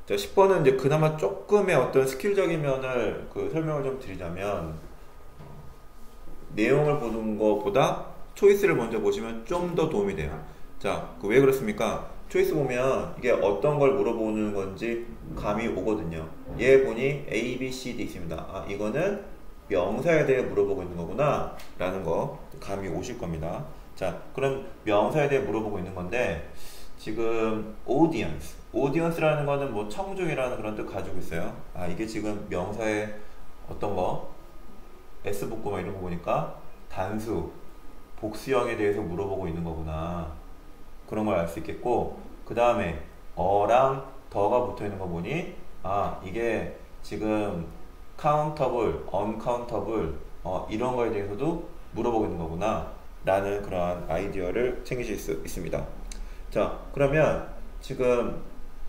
자, 10번은 이제 그나마 조금의 어떤 스킬적인 면을 설명을 좀 드리자면, 내용을 보는 것보다 초이스를 먼저 보시면 좀 더 도움이 돼요. 자, 왜 그렇습니까? 초이스 보면 이게 어떤 걸 물어보는 건지 감이 오거든요. 얘 보니 A, B, C, D 있습니다. 아, 이거는 명사에 대해 물어보고 있는 거구나 라는 거 감이 오실 겁니다. 자, 그럼 명사에 대해 물어보고 있는 건데, 지금 audience라는 거는 뭐 청중이라는 그런 뜻 가지고 있어요. 아, 이게 지금 명사의 어떤 거 S 복구 막 이런 거 보니까 단수 복수형에 대해서 물어보고 있는 거구나, 그런 걸 알 수 있겠고, 그 다음에 어랑 더가 붙어 있는 거 보니 아, 이게 지금 countable, uncountable 이런 거에 대해서도 물어보고 있는 거구나 라는 그러한 아이디어를 챙기실 수 있습니다. 자, 그러면 지금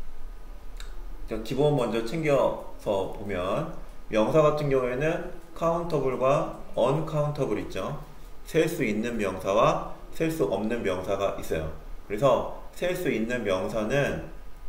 기본 먼저 챙겨서 보면, 명사 같은 경우에는 countable과 uncountable 있죠. 셀 수 있는 명사와 셀 수 없는 명사가 있어요. 그래서 셀 수 있는 명사는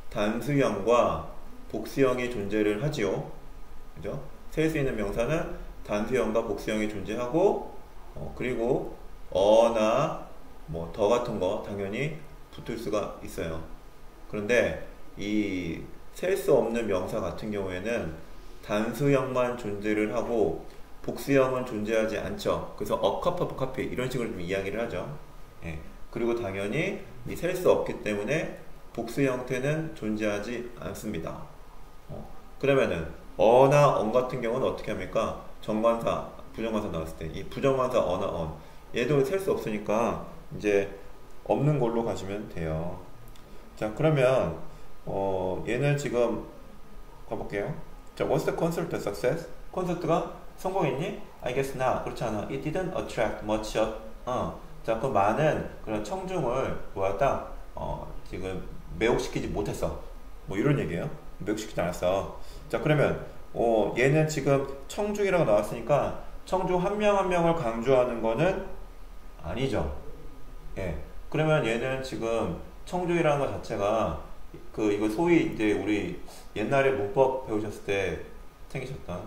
단수형과 복수형이 존재를 하지요. 그죠? 셀 수 있는 명사는 단수형과 복수형이 존재하고, 그리고 어나 뭐 더 같은 거 당연히 붙을 수가 있어요. 그런데 이 셀 수 없는 명사 같은 경우에는 단수형만 존재를 하고 복수형은 존재하지 않죠. 그래서 어카피 이런 식으로 좀 이야기를 하죠. 예. 그리고 당연히 이 셀 수 없기 때문에 복수 형태는 존재하지 않습니다. 그러면은 어나 언 같은 경우는 어떻게 합니까? 정관사, 부정관사 나왔을 때 이 부정관사 어나 언, 얘도 셀 수 없으니까 이제 없는 걸로 가시면 돼요. 자, 그러면 얘는 지금 가볼게요. 자, what's the concert success? 콘서트가 성공했니? I guess not. 그렇지 않아. It didn't attract much of. 자, 그 많은 그런 청중을 뭐였다? 지금 매혹시키지 못했어. 뭐 이런 얘기예요. 매혹시키지 않았어. 자, 그러면 얘는 지금 청중이라고 나왔으니까 청중 한 명 한 명을 강조하는 거는 아니죠. 예. 그러면 얘는 지금 청중이라는 것 자체가 이거 소위 이제 우리 옛날에 문법 배우셨을 때 생기셨던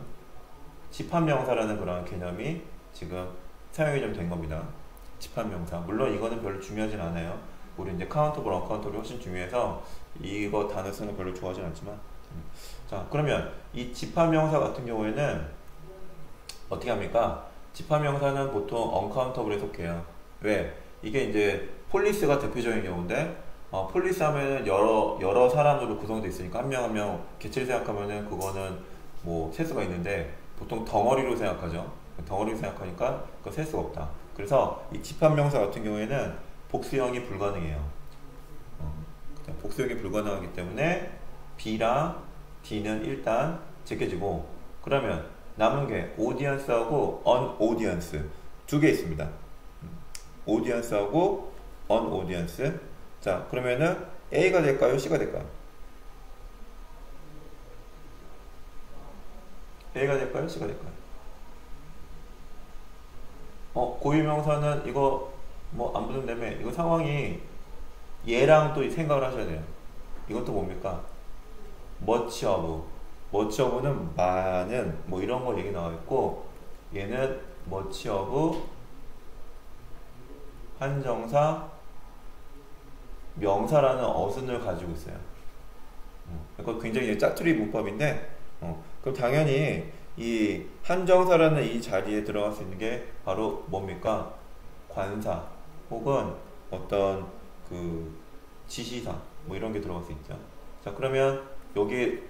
집합명사라는 그런 개념이 지금 사용이 좀 된 겁니다. 집합명사. 물론 이거는 별로 중요하진 않아요. 우리 이제 카운터블, 언카운터블이 훨씬 중요해서 이거 단어 쓰는 거 별로 좋아하진 않지만. 자, 그러면 이 집합명사 같은 경우에는 어떻게 합니까? 집합명사는 보통 언카운터블에 속해요. 왜? 이게 이제 폴리스가 대표적인 경우인데, 폴리스 하면은 여러 사람으로 구성되어 있으니까 한 명 한 명 개체를 생각하면은 그거는 뭐 셀 수가 있는데, 보통 덩어리로 생각하죠. 덩어리로 생각하니까 그거 셀 수가 없다. 그래서 이 집합명사 같은 경우에는 복수형이 불가능해요. 복수형이 불가능하기 때문에 B랑 D는 일단 제껴지고, 그러면 남은 게 audience하고 unaudience 두 개 있습니다. audience하고 unaudience. 자, 그러면은 A가 될까요? C가 될까요? A가 될까요? C가 될까요? 고유명사는 이거 뭐 안 붙는다며. 이거 상황이 얘랑 또 생각을 하셔야 돼요. 이것도 뭡니까? much of는 많은 뭐 이런 거 얘기 나와 있고, 얘는 much of 한정사 명사라는 어순을 가지고 있어요. 그러니까 굉장히 짜투리 문법인데, 그럼 당연히 이 한정사라는 이 자리에 들어갈 수 있는 게 바로 뭡니까? 관사 혹은 어떤 그 지시사 뭐 이런 게 들어갈 수 있죠. 자, 그러면 여기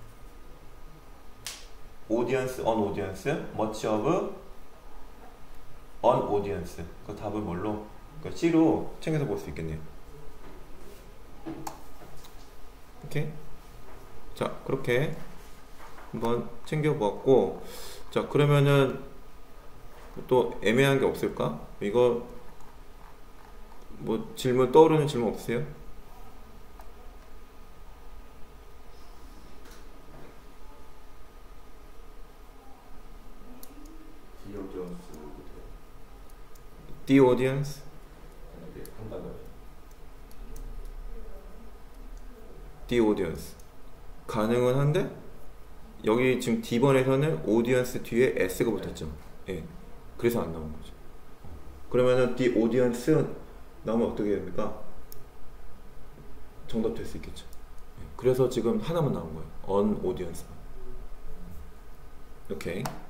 audience, unaudience, much of, unaudience. 그 답은 뭘로? 그러니까 C로 챙겨서 볼 수 있겠네요. 오케이. 자, 그렇게 한번 챙겨보았고, 자, 그러면은 또 애매한 게 없을까? 이거 뭐 떠오르는 질문 없으세요? The audience? The audience. 가능은 한데 여기 지금 D번에서는 audience 뒤에 S가 붙었죠. 예. 그래서 안 나온 거죠. 그러면은 the audience 나오면 어떻게 됩니까? 정답 될 수 있겠죠. 예. 그래서 지금 하나만 나온 거예요. on audience. 오케이.